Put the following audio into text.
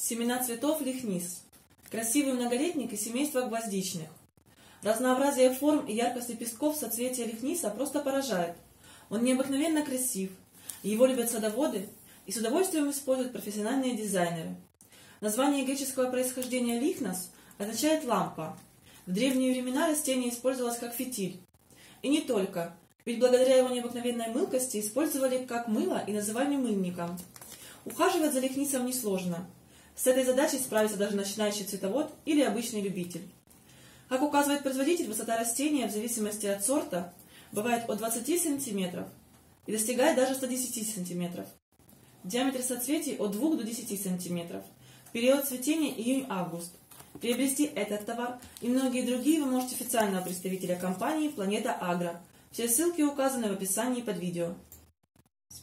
Семена цветов лихнис. Красивый многолетник из семейства гвоздичных. Разнообразие форм и яркость лепестков соцветия лихниса просто поражает. Он необыкновенно красив. Его любят садоводы и с удовольствием используют профессиональные дизайнеры. Название греческого происхождения лихнос означает лампа. В древние времена растение использовалось как фитиль. И не только, ведь благодаря его необыкновенной мылкости использовали как мыло и называли мыльником. Ухаживать за лихнисом несложно. С этой задачей справится даже начинающий цветовод или обычный любитель. Как указывает производитель, высота растения в зависимости от сорта бывает от 20 см и достигает даже 110 см. Диаметр соцветий от 2 до 10 см. Период цветения июнь-август. Приобрести этот товар и многие другие вы можете официального представителя компании «Планета Агро». Все ссылки указаны в описании под видео.